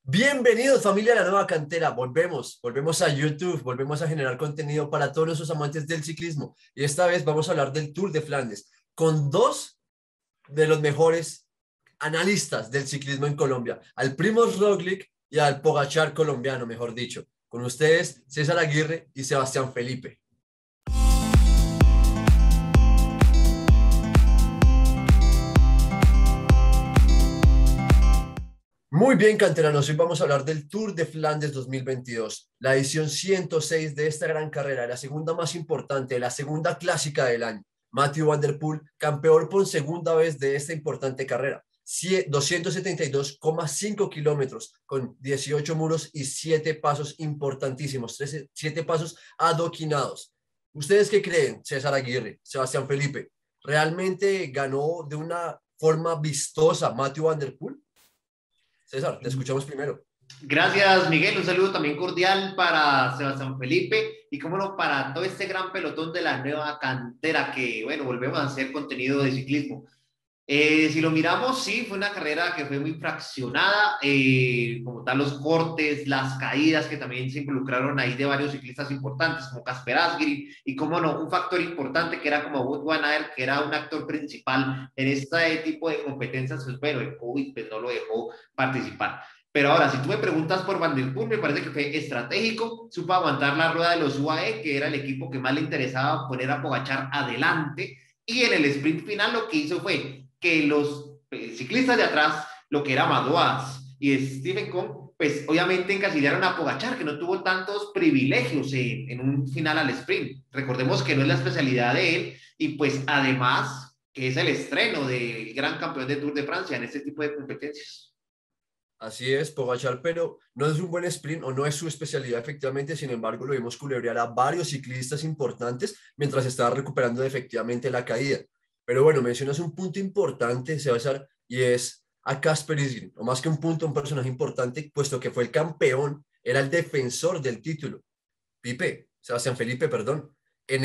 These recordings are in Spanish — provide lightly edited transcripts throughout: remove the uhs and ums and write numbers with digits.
Bienvenidos familia de la nueva cantera, volvemos a YouTube, volvemos a generar contenido para todos esos amantes del ciclismo y esta vez vamos a hablar del Tour de Flandes con dos de los mejores analistas del ciclismo en Colombia, al Primož Roglic y al Pogačar colombiano, mejor dicho. Con ustedes, César Aguirre y Sebastián Felipe. Muy bien, canteranos, hoy vamos a hablar del Tour de Flandes 2022, la edición 106 de esta gran carrera, la segunda más importante, la segunda clásica del año. Mathieu van der Poel, campeón por segunda vez de esta importante carrera. 272,5 kilómetros con 18 muros y 7 pasos importantísimos, 7 pasos adoquinados. ¿Ustedes qué creen, César Aguirre, Sebastián Felipe? ¿Realmente ganó de una forma vistosa Mathieu van der Poel? César, te escuchamos primero. Gracias, Miguel. Un saludo también cordial para Sebastián Felipe y, cómo no, para todo este gran pelotón de la nueva cantera que, bueno, volvemos a hacer contenido de ciclismo. Si lo miramos, sí, fue una carrera que fue muy fraccionada, como tal los cortes, las caídas que también se involucraron ahí de varios ciclistas importantes, como Kasper Asgreen, y cómo no, un factor importante que era como Wout van Aert, que era un actor principal en este tipo de competencias, pues bueno, el COVID pues no lo dejó participar. Pero ahora, si tú me preguntas por Van der Poel, me parece que fue estratégico, supo aguantar la rueda de los UAE, que era el equipo que más le interesaba poner a Pogačar adelante, y en el sprint final lo que hizo fue que los ciclistas de atrás, lo que era Madouas y Stephen Kung, pues obviamente encasillaron a Pogačar, que no tuvo tantos privilegios en un final al sprint. Recordemos que no es la especialidad de él, y pues además que es el estreno del gran campeón de Tour de Francia en este tipo de competencias. Así es, Pogačar, pero no es un buen sprint o no es su especialidad efectivamente, sin embargo lo vimos culebrear a varios ciclistas importantes mientras estaba recuperando efectivamente la caída. Pero bueno, mencionas un punto importante, César, y es a Kasper Asgreen, o más que un punto, un personaje importante, puesto que fue el campeón, era el defensor del título. Sebastián Felipe, perdón,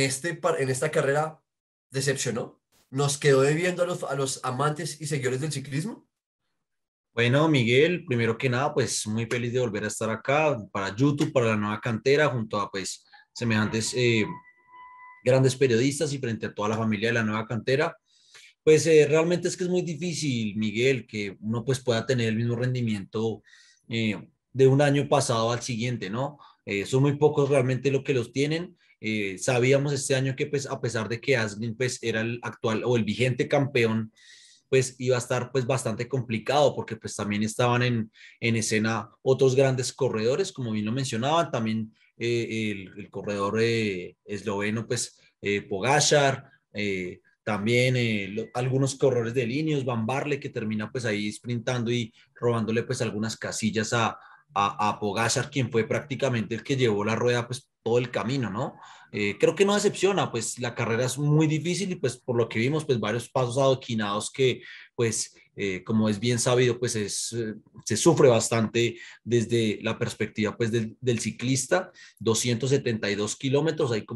en esta carrera decepcionó, nos quedó debiendo a los amantes y seguidores del ciclismo. Bueno, Miguel, primero que nada, pues muy feliz de volver a estar acá para YouTube, para la nueva cantera, junto a pues semejantes grandes periodistas y frente a toda la familia de la nueva cantera. Pues realmente es que es muy difícil, Miguel, que uno pues pueda tener el mismo rendimiento de un año pasado al siguiente, ¿no? Son muy pocos realmente lo que los tienen. Sabíamos este año que pues a pesar de que Asgreen pues era el actual o el vigente campeón, pues iba a estar pues bastante complicado porque pues también estaban en escena otros grandes corredores, como bien lo mencionaban, también el corredor esloveno pues Pogačar, también algunos corredores de líneas, Van Barle que termina pues ahí sprintando y robándole pues algunas casillas a Pogačar, quien fue prácticamente el que llevó la rueda pues todo el camino, ¿no? Creo que no decepciona, pues la carrera es muy difícil y pues por lo que vimos, pues varios pasos adoquinados que pues como es bien sabido, pues se sufre bastante desde la perspectiva pues del ciclista, 272 kilómetros, ahí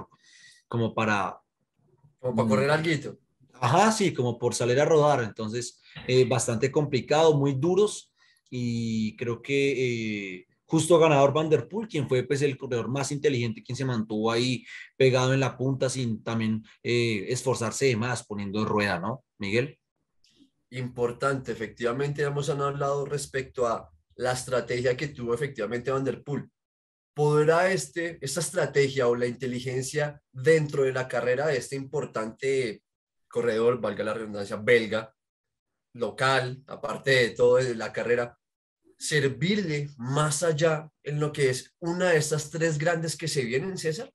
como para... Como para correr alguito. Ajá, sí, como por salir a rodar, entonces bastante complicado, muy duros y creo que justo ganador Van der Poel, quien fue pues el corredor más inteligente, quien se mantuvo ahí pegado en la punta sin también esforzarse de más poniendo rueda, ¿no, Miguel? Importante, efectivamente, hemos hablado respecto a la estrategia que tuvo efectivamente Van der Poel. ¿Podrá esta estrategia o la inteligencia dentro de la carrera de este importante corredor, valga la redundancia, belga, local, aparte de todo de la carrera, servirle más allá en lo que es una de estas tres grandes que se vienen, César?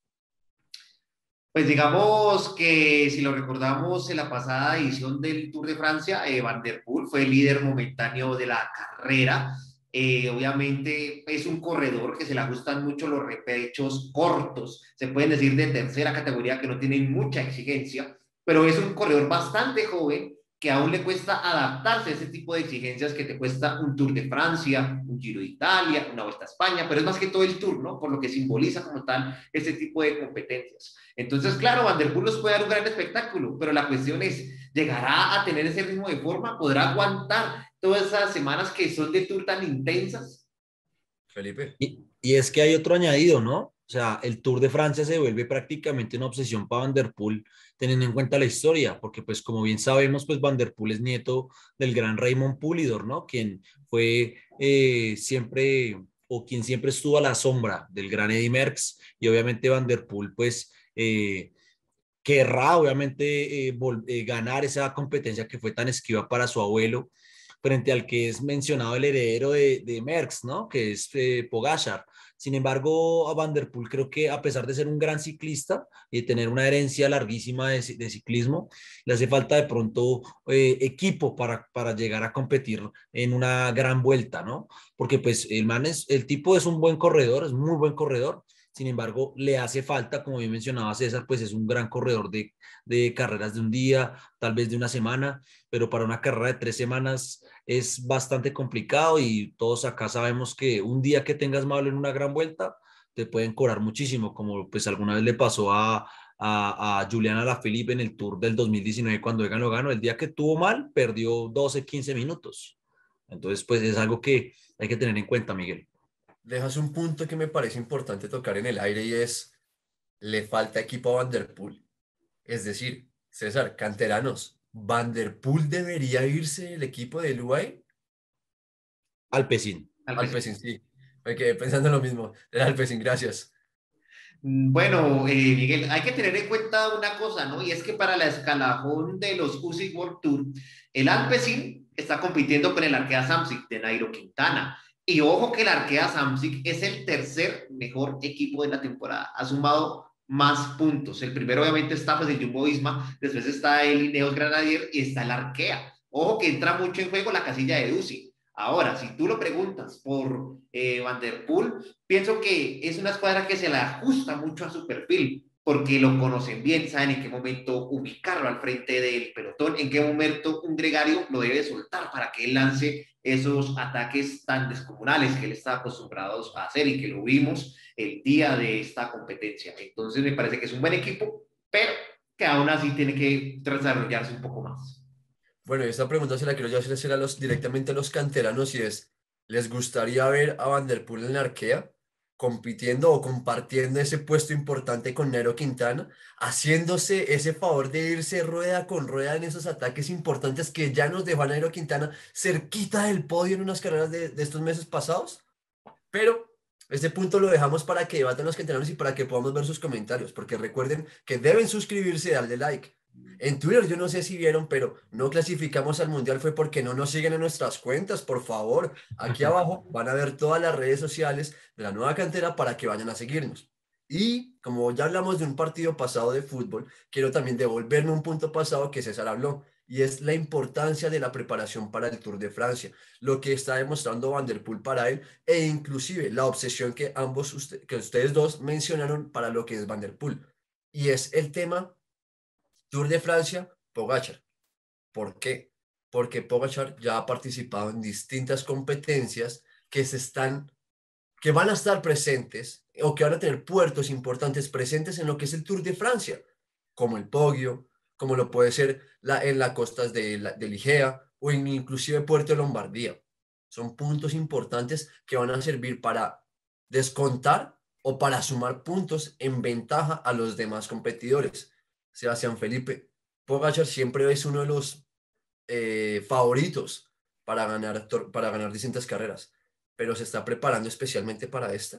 Pues digamos que si lo recordamos en la pasada edición del Tour de Francia, Van der Poel fue el líder momentáneo de la carrera. Obviamente es un corredor que se le gustan mucho los repechos cortos, se pueden decir de tercera categoría, que no tienen mucha exigencia, pero es un corredor bastante joven que aún le cuesta adaptarse a ese tipo de exigencias que te cuesta un Tour de Francia, un Giro de Italia, una Vuelta a España, pero es más que todo el Tour, ¿no? Por lo que simboliza como tal ese tipo de competencias. Entonces, claro, Van der Poel nos puede dar un gran espectáculo, pero la cuestión es, ¿Llegará a tener ese ritmo de forma? ¿Podrá aguantar todas esas semanas que son de Tour tan intensas? Felipe. Y es que hay otro añadido, ¿no? O sea, el Tour de Francia se vuelve prácticamente una obsesión para Van der Poel, teniendo en cuenta la historia, porque pues como bien sabemos, pues Van der Poel es nieto del gran Raymond Poulidor, ¿no? Quien fue siempre, o quien siempre estuvo a la sombra del gran Eddy Merckx, y obviamente Van der Poel, pues, querrá obviamente ganar esa competencia que fue tan esquiva para su abuelo, frente al que es mencionado el heredero de Merckx, ¿no? Que es Pogačar. Sin embargo, a Van der Poel creo que a pesar de ser un gran ciclista y tener una herencia larguísima de ciclismo, le hace falta de pronto equipo para llegar a competir en una gran vuelta, ¿no? Porque pues el tipo es un buen corredor, es muy buen corredor. Sin embargo, le hace falta, como bien mencionaba César, pues es un gran corredor de carreras de un día, tal vez de una semana, pero para una carrera de 3 semanas es bastante complicado y todos acá sabemos que un día que tengas malo en una gran vuelta te pueden cobrar muchísimo, como pues alguna vez le pasó a Julián Alaphilippe en el Tour del 2019 cuando Egan lo ganó. El día que tuvo mal, perdió 12, 15 minutos. Entonces, pues es algo que hay que tener en cuenta, Miguel. Dejas un punto que me parece importante tocar en el aire y es, le falta equipo a Van der Poel. Es decir, César, canteranos, ¿Van der Poel debería irse del equipo de UAE? Alpecin. Alpecin, sí. Me quedé pensando lo mismo. Era Alpecin, gracias. Bueno, Miguel, hay que tener en cuenta una cosa, ¿no? Y es que para la escalafón de los UCI World Tour, el Alpecin está compitiendo con el Arkea Samsic de Nairo Quintana. Y ojo que el Arkea Samsic es el tercer mejor equipo de la temporada. Ha sumado más puntos. El primero obviamente está pues el Jumbo-Visma, después está el Ineos Grenadier y está el Arkea. Ojo que entra mucho en juego la casilla de UCI. Ahora, si tú lo preguntas por Van der Poel, pienso que es una escuadra que se le ajusta mucho a su perfil, porque lo conocen bien, saben en qué momento ubicarlo al frente del pelotón, en qué momento un gregario lo debe soltar para que él lance esos ataques tan descomunales que él está acostumbrado a hacer y que lo vimos el día de esta competencia. Entonces me parece que es un buen equipo, pero que aún así tiene que desarrollarse un poco más. Bueno, y esta pregunta se la quiero yo hacer directamente a los canteranos y es, ¿les gustaría ver a Van der Poel en la Arkea compitiendo o compartiendo ese puesto importante con Nairo Quintana, haciéndose ese favor de irse rueda con rueda en esos ataques importantes que ya nos dejó a Nairo Quintana cerquita del podio en unas carreras de estos meses pasados? Pero este punto lo dejamos para que debatan los canteranos y para que podamos ver sus comentarios, porque recuerden que deben suscribirse y darle like. En Twitter yo no sé si vieron, pero no clasificamos al Mundial fue porque no nos siguen en nuestras cuentas, por favor. Aquí abajo van a ver todas las redes sociales de la nueva cantera para que vayan a seguirnos. Y como ya hablamos de un partido pasado de fútbol, quiero también devolverme un punto pasado que César habló, y es la importancia de la preparación para el Tour de Francia, lo que está demostrando Van der Poel para él e inclusive la obsesión que que ustedes dos mencionaron para lo que es Van der Poel. Y es el tema Tour de Francia, Pogacar. ¿Por qué? Porque Pogacar ya ha participado en distintas competencias que van a estar presentes o que van a tener puertos importantes presentes en lo que es el Tour de Francia, como el Poggio, como lo puede ser en las costas de Ligea o inclusive Puerto de Lombardía. Son puntos importantes que van a servir para descontar o para sumar puntos en ventaja a los demás competidores. Sebastián Felipe, Pogacar siempre es uno de los favoritos para ganar distintas carreras, pero se está preparando especialmente para esta.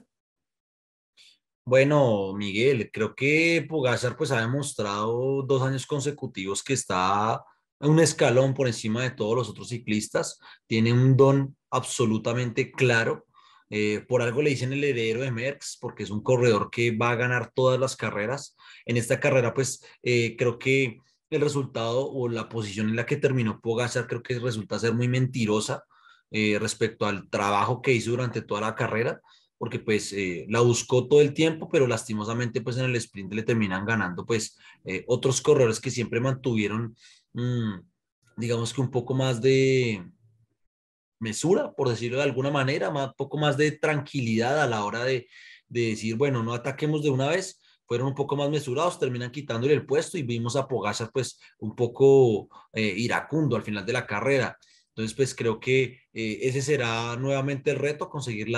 Bueno, Miguel, creo que Pogacar pues ha demostrado 2 años consecutivos que está un escalón por encima de todos los otros ciclistas. Tiene un don absolutamente claro. Por algo le dicen el heredero de Merckx, porque es un corredor que va a ganar todas las carreras. En esta carrera, pues creo que el resultado o la posición en la que terminó Pogacar creo que resulta ser muy mentirosa respecto al trabajo que hizo durante toda la carrera porque pues la buscó todo el tiempo, pero lastimosamente pues en el sprint le terminan ganando pues otros corredores que siempre mantuvieron, mmm, digamos que un poco más de mesura, por decirlo de alguna manera, un poco más de tranquilidad a la hora de decir, bueno, no ataquemos de una vez, fueron un poco más mesurados, terminan quitándole el puesto y vimos a Pogačar pues un poco iracundo al final de la carrera. Entonces pues creo que ese será nuevamente el reto, conseguir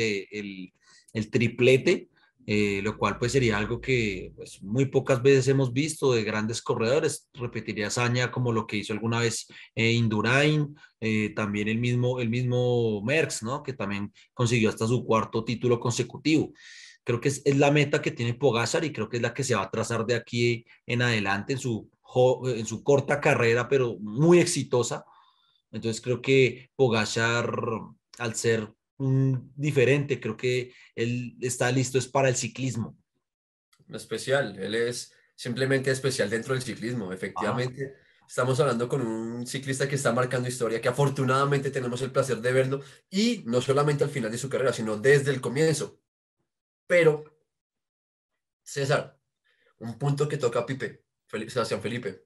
el triplete, lo cual pues sería algo que pues, muy pocas veces hemos visto de grandes corredores. Repetiría hazaña como lo que hizo alguna vez Indurain, también el mismo Merckx, ¿no? Que también consiguió hasta su cuarto título consecutivo. Creo que es la meta que tiene Pogačar y creo que es la que se va a trazar de aquí en adelante en su corta carrera, pero muy exitosa. Entonces creo que Pogačar, al ser un diferente, creo que él está listo es para el ciclismo. Especial, él es simplemente especial dentro del ciclismo. Ajá. Efectivamente, estamos hablando con un ciclista que está marcando historia, que afortunadamente tenemos el placer de verlo, y no solamente al final de su carrera, sino desde el comienzo. Pero, César, un punto que toca a Pipe, Sebastián Felipe,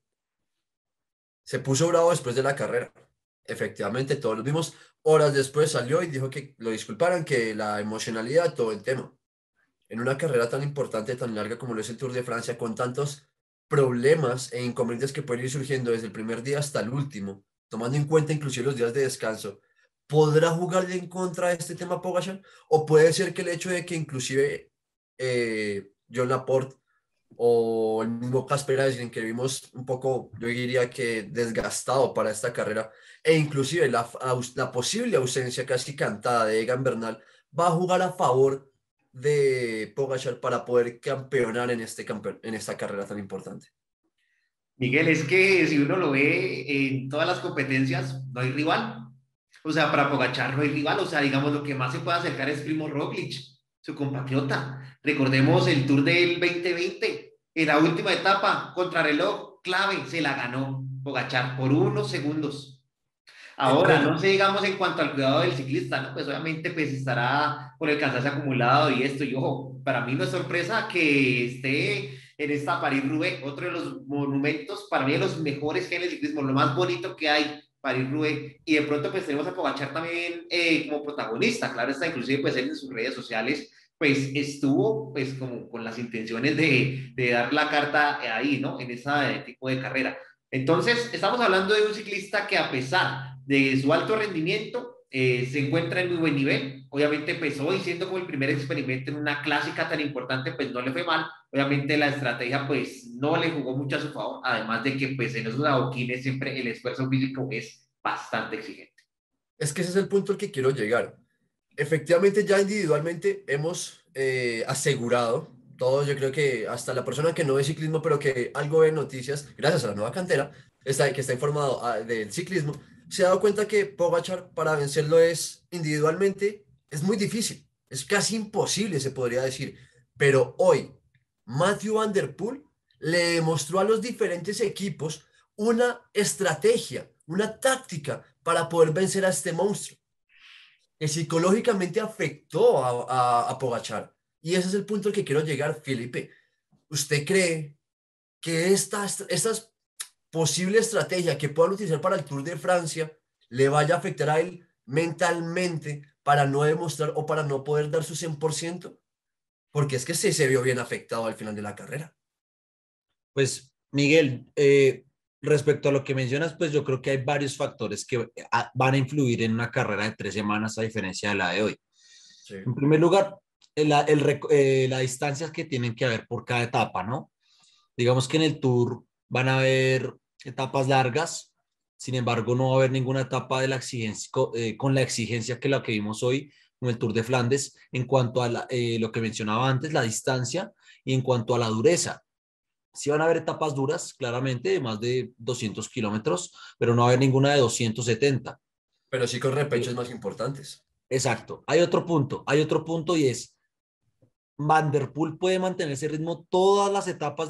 se puso bravo después de la carrera. Efectivamente, todos lo vimos. Horas después salió y dijo que lo disculparan, que la emocionalidad, todo el tema. En una carrera tan importante, tan larga como lo es el Tour de Francia, con tantos problemas e inconvenientes que pueden ir surgiendo desde el primer día hasta el último, tomando en cuenta inclusive los días de descanso, ¿podrá jugarle en contra de este tema Pogacar? ¿O puede ser que el hecho de que inclusive John Laporte o el mismo Casper Asgreen, que vimos un poco, yo diría que desgastado para esta carrera, e inclusive la posible ausencia casi cantada de Egan Bernal, va a jugar a favor de Pogacar para poder campeonar en esta carrera tan importante? Miguel, es que si uno lo ve en todas las competencias, no hay rival. O sea, para Pogačar no hay rival. O sea, digamos, lo que más se puede acercar es Primo Roglic, su compatriota. Recordemos el Tour del 2020, en la última etapa, contrarreloj, clave, se la ganó Pogačar por unos segundos. Ahora, Entonces, no sé, digamos, en cuanto al cuidado del ciclista, ¿no? Pues obviamente pues estará con el cansancio acumulado y esto. Y ojo, para mí no es sorpresa que esté en esta París-Roubaix, otro de los monumentos, para mí de los mejores que hay en el ciclismo, lo más bonito que hay, París-Roubaix. Y de pronto pues tenemos a Pogačar también como protagonista, claro está, inclusive pues él en sus redes sociales pues estuvo pues como con las intenciones de dar la carta ahí, ¿no? En ese tipo de carrera. Entonces, estamos hablando de un ciclista que a pesar de su alto rendimiento, se encuentra en muy buen nivel. Obviamente, pues hoy siendo como el primer experimento en una clásica tan importante, pues no le fue mal. Obviamente la estrategia pues no le jugó mucho a su favor, además de que pues en esos adoquines siempre el esfuerzo físico es bastante exigente. es que ese es el punto al que quiero llegar. Efectivamente, ya individualmente hemos asegurado, todos, yo creo que hasta la persona que no ve ciclismo, pero que algo ve noticias, gracias a la nueva cantera, que está informado del ciclismo, se ha dado cuenta que Pogacar para vencerlo es individualmente, es muy difícil, es casi imposible, se podría decir. Pero hoy, Matthew Van Der Poel le demostró a los diferentes equipos una estrategia, una táctica para poder vencer a este monstruo que psicológicamente afectó a Pogacar. Y ese es el punto al que quiero llegar, Felipe. ¿Usted cree que esta posible estrategia que puedan utilizar para el Tour de Francia le vaya a afectar a él mentalmente para no demostrar o para no poder dar su 100%? Porque es que se vio bien afectado al final de la carrera. Pues, Miguel, respecto a lo que mencionas, pues yo creo que hay varios factores que van a influir en una carrera de 3 semanas a diferencia de la de hoy. Sí. En primer lugar, la distancia que tienen que haber por cada etapa, ¿no? Digamos que en el Tour van a haber etapas largas, sin embargo, no va a haber ninguna etapa de la exigencia, con la exigencia que la que vimos hoy con el Tour de Flandes en cuanto a lo que mencionaba antes, la distancia y en cuanto a la dureza. Sí van a haber etapas duras, claramente, de más de 200 kilómetros, pero no va a haber ninguna de 270. Pero sí con repechos Eh, más importantes. exacto. Hay otro punto y es, Van der Poel puede mantener ese ritmo todas las etapas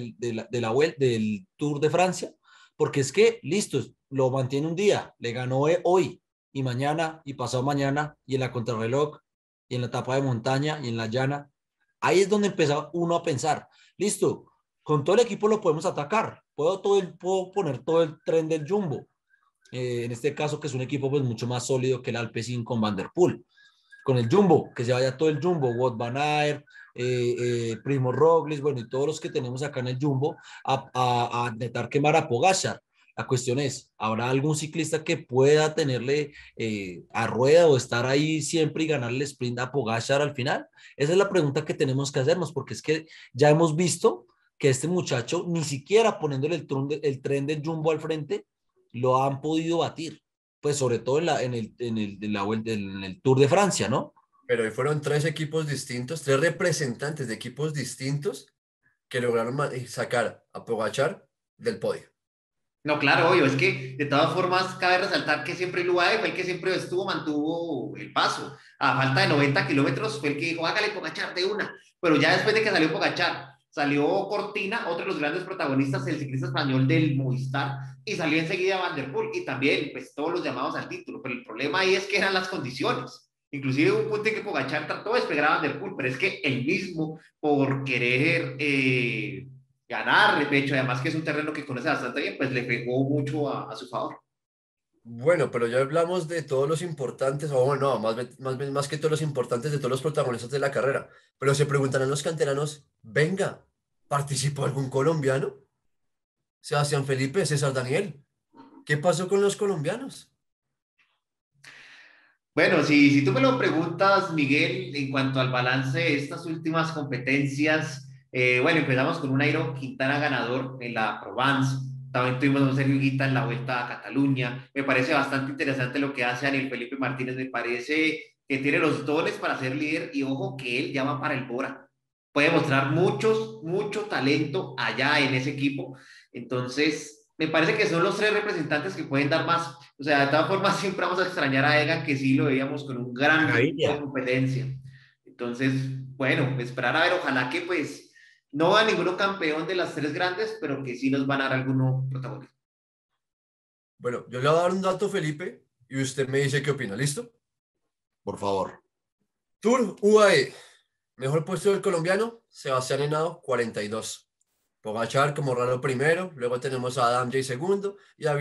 del Tour de Francia, porque es que, listo, lo mantiene un día, le ganó hoy y mañana y pasado mañana y en la contrarreloj y en la etapa de montaña y en la llana. Ahí es donde empieza uno a pensar, listo, con todo el equipo lo podemos atacar, puedo poner todo el tren del Jumbo, en este caso que es un equipo pues mucho más sólido que el Alpecin con Van der Poel con el Jumbo, que se vaya todo el Jumbo, Wout van Aert, Primo Roglic, bueno, y todos los que tenemos acá en el Jumbo, a intentar quemar a Pogacar. La cuestión es, ¿habrá algún ciclista que pueda tenerle a rueda o estar ahí siempre y ganarle el sprint a Pogacar al final? Esa es la pregunta que tenemos que hacernos, porque es que ya hemos visto que este muchacho, ni siquiera poniéndole el tren del Jumbo al frente, lo han podido batir. Pues sobre todo en el Tour de Francia, ¿no? Pero hoy fueron tres equipos distintos, tres representantes de equipos distintos que lograron sacar a Pogacar del podio. No, claro, obvio, es que de todas formas cabe resaltar que siempre el UAE fue el que siempre mantuvo el paso. A falta de 90 kilómetros fue el que dijo, hágale Pogacar de una. Pero ya después de que salió Pogacar, salió Cortina, otro de los grandes protagonistas, el ciclista español del Movistar, y salió enseguida Van der Poel, y también pues todos los llamados al título. Pero el problema ahí es que eran las condiciones. Inclusive hubo un punto en que Pogacar trató de despegar a Van der Poel, pero es que él mismo, por querer ganar, de hecho, además que es un terreno que conoce bastante bien, pues le pegó mucho a su favor. Bueno, pero ya hablamos de todos los importantes, o bueno, no, más que todos los importantes de todos los protagonistas de la carrera. Pero se preguntarán los canteranos, venga, ¿participó algún colombiano? Sebastián Felipe, César Daniel. ¿Qué pasó con los colombianos? Bueno, si tú me lo preguntas, Miguel, en cuanto al balance de estas últimas competencias, bueno, empezamos con un Nairo Quintana ganador en la Provence, también tuvimos a un Sergio Higuita en la Vuelta a Cataluña, me parece bastante interesante lo que hace Daniel Felipe Martínez, me parece que tiene los dones para ser líder y ojo que él ya va para el Bora, puede mostrar mucho talento allá en ese equipo, entonces me parece que son los tres representantes que pueden dar más. O sea, de todas formas, siempre vamos a extrañar a Egan, que sí lo veíamos con un gran ritmo de competencia. Entonces, bueno, esperar a ver, ojalá que pues no va ninguno campeón de las tres grandes, pero que sí nos van a dar alguno protagonista. Bueno, yo le voy a dar un dato, Felipe, y usted me dice qué opina, ¿listo? Por favor. Tour UAE, mejor puesto del colombiano, Sebastián Henao, 42. Pogacar como raro primero, luego tenemos a Adam J segundo y a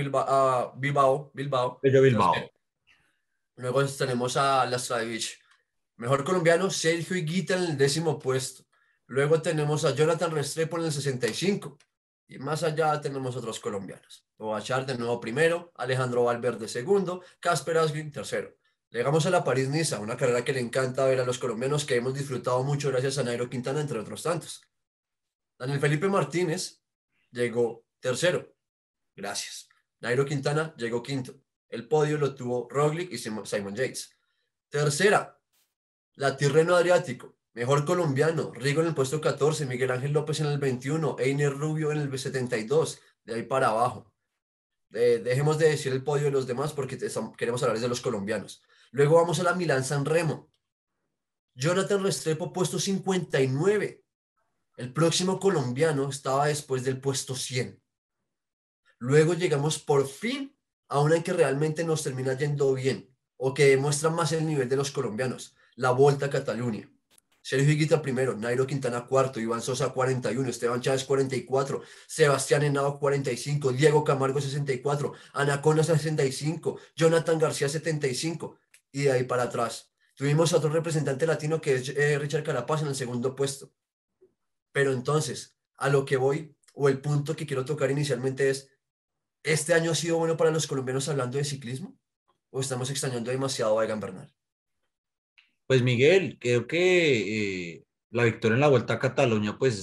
Bilbao Bello tercero. Bilbao. Luego tenemos a Lastravich, mejor colombiano, Sergio Higuita en el 10º puesto. Luego tenemos a Jonathan Restrepo en el 65. Y más allá tenemos otros colombianos. Pogacar de nuevo primero, Alejandro Valverde segundo, Casper Asgreen tercero. Llegamos a la París-Niza, una carrera que le encanta ver a los colombianos, que hemos disfrutado mucho gracias a Nairo Quintana, entre otros tantos. Daniel Felipe Martínez llegó tercero. Gracias. Nairo Quintana llegó quinto. El podio lo tuvo Roglic y Simon Yates. Tercera, la Tirreno Adriático. Mejor colombiano. Rigo en el puesto 14. Miguel Ángel López en el 21. Einer Rubio en el 72. De ahí para abajo. Dejemos de decir el podio de los demás porque queremos hablar de los colombianos. Luego vamos a la Milán-San Remo. Jonathan Restrepo, puesto 59. El próximo colombiano estaba después del puesto 100. Luego llegamos por fin a una en que realmente nos termina yendo bien o que demuestra más el nivel de los colombianos, la Volta a Cataluña. Sergio Higuita primero, Nairo Quintana cuarto, Iván Sosa 41, Esteban Chávez 44, Sebastián Henao 45, Diego Camargo 64, Anacona 65, Jonathan García 75 y de ahí para atrás. Tuvimos a otro representante latino que es Richard Carapaz en el segundo puesto. Pero entonces, a lo que voy, o el punto que quiero tocar inicialmente es, ¿este año ha sido bueno para los colombianos hablando de ciclismo? ¿O estamos extrañando demasiado a Egan Bernal? Pues Miguel, creo que la victoria en la Vuelta a Cataluña pues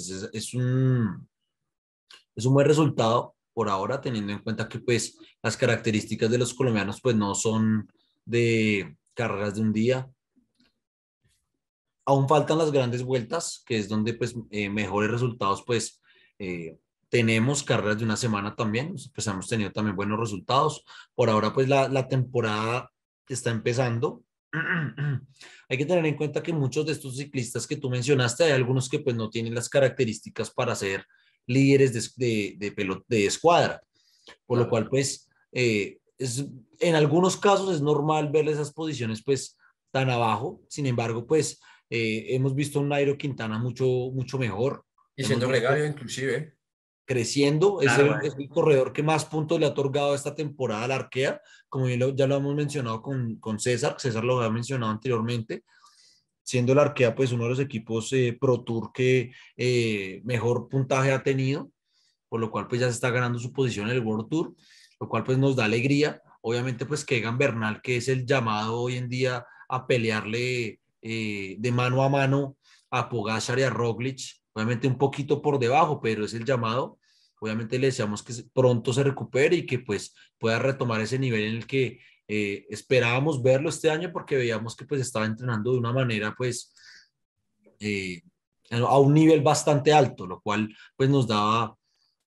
es un buen resultado por ahora, teniendo en cuenta que pues las características de los colombianos pues no son de carreras de un día. Aún faltan las grandes vueltas, que es donde pues mejores resultados pues tenemos carreras de una semana también, pues hemos tenido también buenos resultados. Por ahora pues la temporada está empezando. Hay que tener en cuenta que muchos de estos ciclistas que tú mencionaste, hay algunos que pues no tienen las características para ser líderes de escuadra, por lo Claro. cual pues en algunos casos es normal ver esas posiciones pues tan abajo, sin embargo pues hemos visto un Nairo Quintana mucho mejor, Y hemos siendo visto gregario inclusive. creciendo, Claro, es el corredor que más puntos le ha otorgado esta temporada al Arkea, como ya lo hemos mencionado con César lo había mencionado anteriormente, siendo el Arkea pues uno de los equipos Pro Tour que mejor puntaje ha tenido, por lo cual pues ya se está ganando su posición en el World Tour, lo cual pues nos da alegría. Obviamente pues que Egan Bernal, que es el llamado hoy en día a pelearle de mano a mano a Pogačar y a Roglic, obviamente un poquito por debajo, pero es el llamado. Obviamente le deseamos que pronto se recupere y que pues pueda retomar ese nivel en el que esperábamos verlo este año, porque veíamos que pues estaba entrenando de una manera pues eh, a un nivel bastante alto, lo cual pues nos daba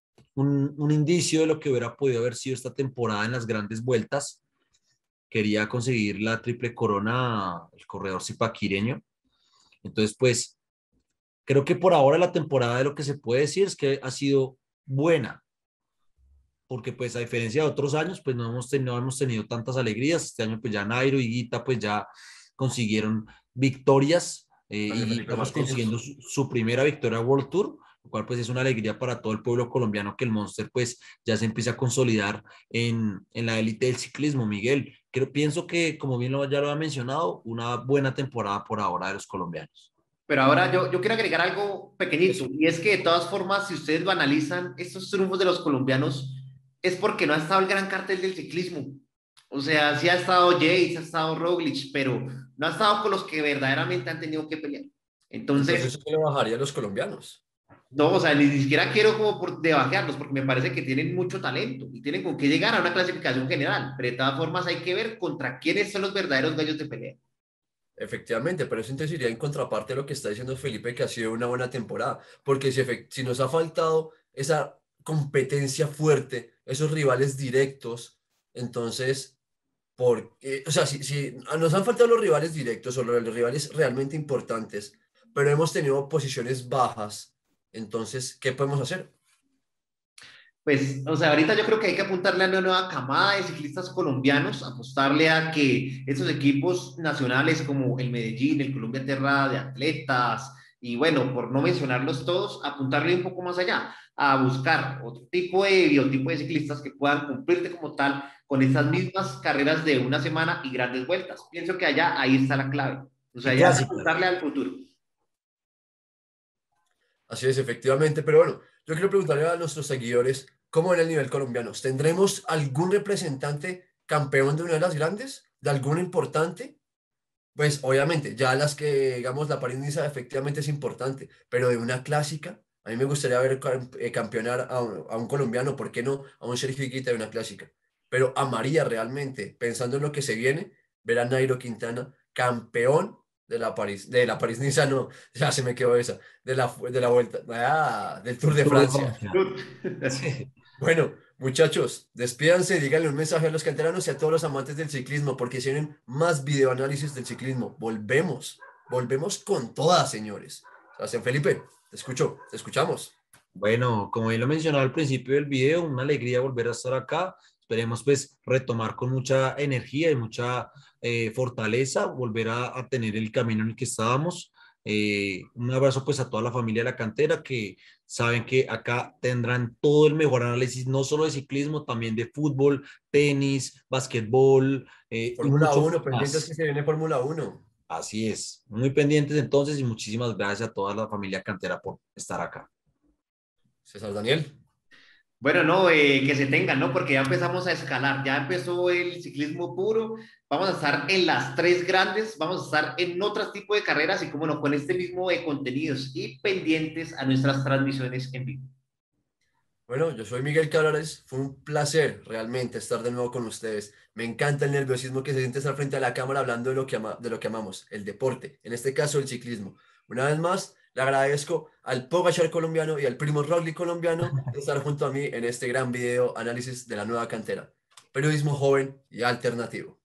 un indicio de lo que hubiera podido haber sido esta temporada en las grandes vueltas. Quería conseguir la triple corona el corredor zipaquireño. Entonces, pues, creo que por ahora la temporada de lo que se puede decir es que ha sido buena, porque pues a diferencia de otros años, pues no hemos tenido tantas alegrías. Este año pues ya Nairo y Guita pues ya consiguieron victorias y Daniel Felipe Guita pues Martínez. consiguiendo su primera victoria World Tour, lo cual pues es una alegría para todo el pueblo colombiano que el Monster pues ya se empieza a consolidar en la élite del ciclismo, Miguel. Pienso que, como bien ya lo ha mencionado, una buena temporada por ahora de los colombianos. Pero ahora yo quiero agregar algo pequeñito, Eso. y es que de todas formas, si ustedes lo analizan, estos triunfos de los colombianos es porque no ha estado el gran cartel del ciclismo. O sea, sí ha estado Yates, ha estado Roglic, pero no ha estado con los que verdaderamente han tenido que pelear. Entonces, Entonces, eso le bajaría a los colombianos. no, o sea, ni siquiera quiero como por debajearlos, porque me parece que tienen mucho talento y tienen con qué llegar a una clasificación general, pero de todas formas hay que ver contra quiénes son los verdaderos gallos de pelea. Efectivamente, pero eso entonces iría en contraparte de lo que está diciendo Felipe, que ha sido una buena temporada, porque si nos ha faltado esa competencia fuerte, esos rivales directos, entonces, o sea, si nos han faltado los rivales directos o los rivales realmente importantes, pero hemos tenido posiciones bajas, entonces, ¿qué podemos hacer? Pues, o sea, ahorita yo creo que hay que apuntarle a una nueva camada de ciclistas colombianos, apostarle a que esos equipos nacionales como el Medellín, el Colombia Terra de Atletas, y bueno, por no mencionarlos todos, apuntarle un poco más allá, a buscar otro tipo de biotipo de ciclistas que puedan cumplirte como tal con esas mismas carreras de una semana y grandes vueltas. Pienso que allá, ahí está la clave. O sea, Y ya es clásicas. apuntarle al futuro. Así es, efectivamente, pero bueno, yo quiero preguntarle a nuestros seguidores, ¿cómo ven el nivel colombiano? ¿Tendremos algún representante campeón de una de las grandes? ¿De alguna importante? Pues obviamente, ya las que, digamos, la París-Niza efectivamente es importante, pero de una clásica, a mí me gustaría ver campeonar a un colombiano, ¿por qué no? A un Sergio Higuita de una clásica. Pero a María realmente, pensando en lo que se viene, ver a Nairo Quintana campeón de la París-Niza, no, ya se me quedó esa, de la vuelta, del Tour de Tour de Francia. Francia. Sí. Bueno, muchachos, despídanse, díganle un mensaje a los canteranos y a todos los amantes del ciclismo, porque si vienen más videoanálisis del ciclismo, volvemos con todas, señores. Sebastián Felipe, te escucho, te escuchamos. Bueno, como bien lo mencionaba al principio del video, una alegría volver a estar acá. Esperemos pues retomar con mucha energía y mucha fortaleza, volver a tener el camino en el que estábamos. Un abrazo pues a toda la familia de la cantera que saben que acá tendrán todo el mejor análisis, no solo de ciclismo, también de fútbol, tenis, básquetbol y Fórmula mucho uno, pendientes que más. se viene Fórmula uno. Así es, muy pendientes entonces y muchísimas gracias a toda la familia cantera por estar acá. César Daniel. Bueno, no, que se tengan, ¿no? Porque ya empezamos a escalar, ya empezó el ciclismo puro, vamos a estar en las tres grandes, vamos a estar en otros tipos de carreras y, como no, con este mismo de contenidos y pendientes a nuestras transmisiones en vivo. Bueno, yo soy Miguel Cabrales. Fue un placer realmente estar de nuevo con ustedes. Me encanta el nerviosismo que se siente estar frente a la cámara hablando de lo que amamos, el deporte, en este caso el ciclismo. Una vez más, le agradezco al Pogačar colombiano y al Primo Roglic colombiano de estar junto a mí en este gran video análisis de la nueva cantera. Periodismo joven y alternativo.